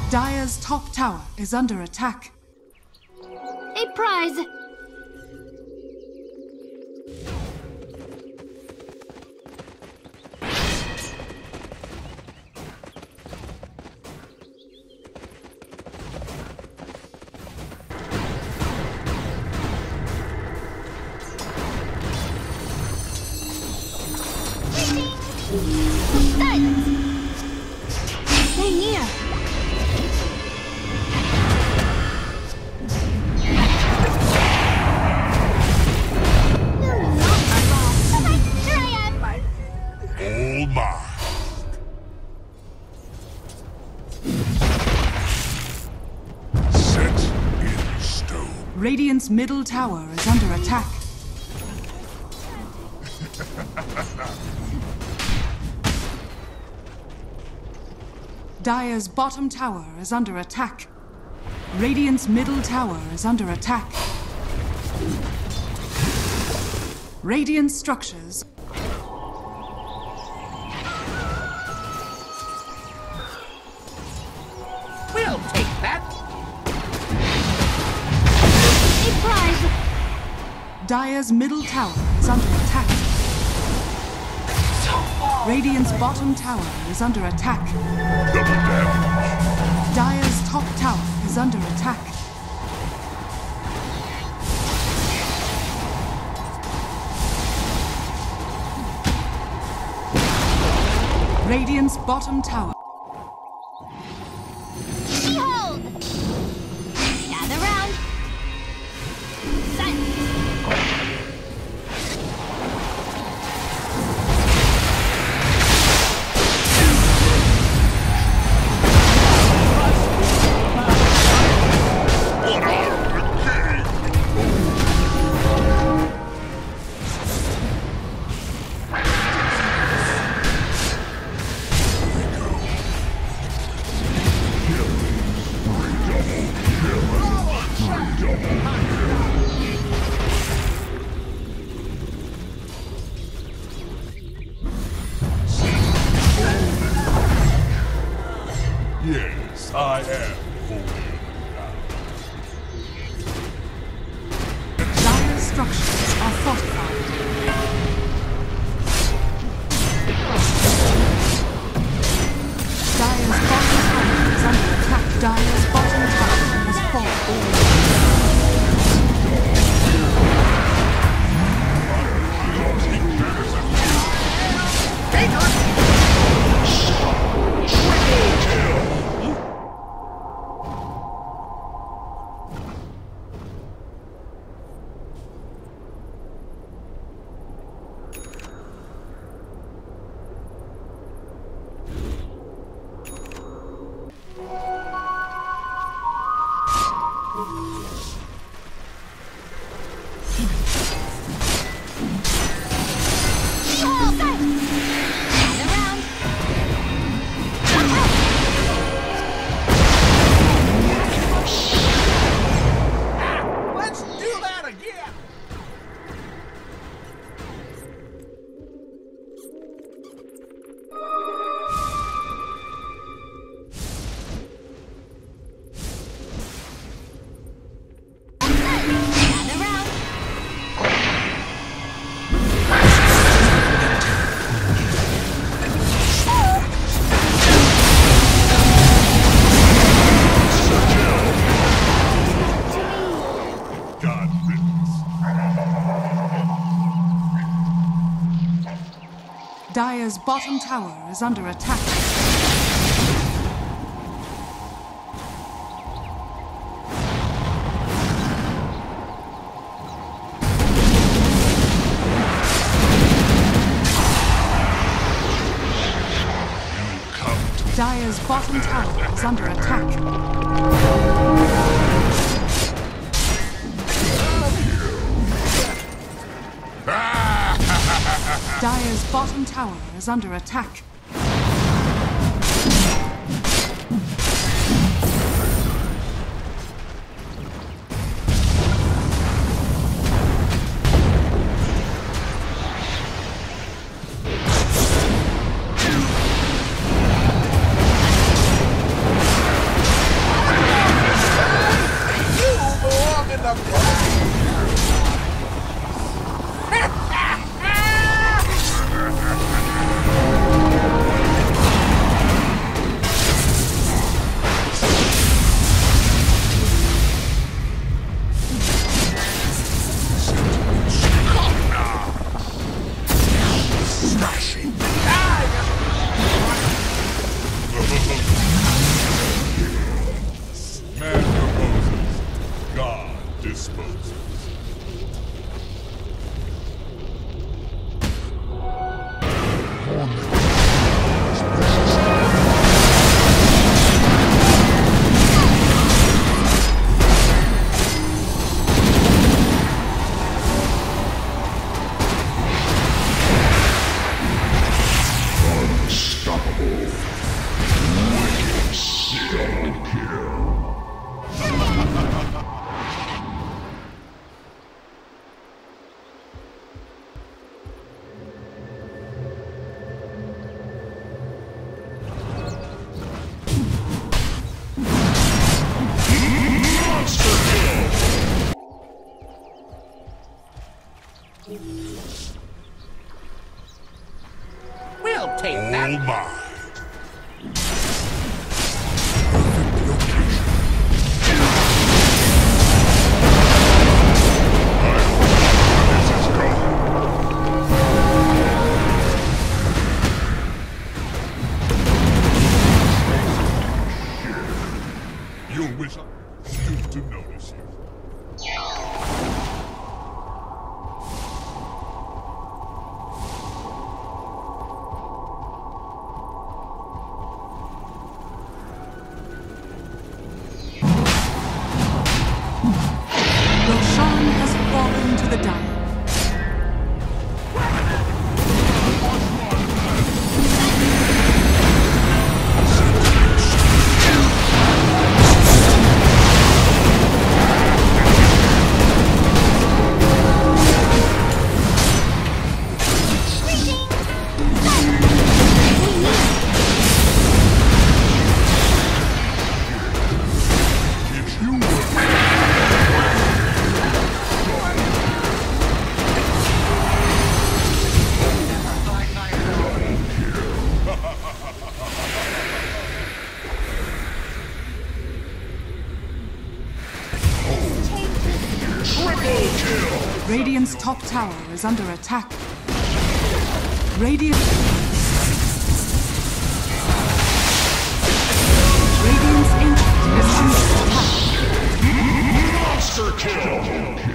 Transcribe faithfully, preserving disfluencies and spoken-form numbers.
Dire's top tower is under attack. A prize! Silence! Stay near! All mine. Set in stone. Radiant's middle tower is under attack. Dire's bottom tower is under attack. Radiant's middle tower is under attack. Radiant structures. We'll take that. A prize! Dire's middle tower is under attack. Radiant's bottom tower is under attack. Double damage. Dire's top tower is under attack. Radiant's bottom tower. Behold! Gather round! Silence! Yes, I am holding. Dire's structures are fortified. Dire's bottom tower is under attack. Dire's bottom tower has fallen. Let's do that again. Gather round! God riddance. Dire's bottom tower is under attack. Come to Dire's bottom tower is under attack. Dire's bottom tower is under attack. all mine. You'll wish I stood to notice you. Roshan has fallen to the Dire. If you were Radiant's top tower is under attack. Radiant... Radiant's ancient is under attack. monster kill.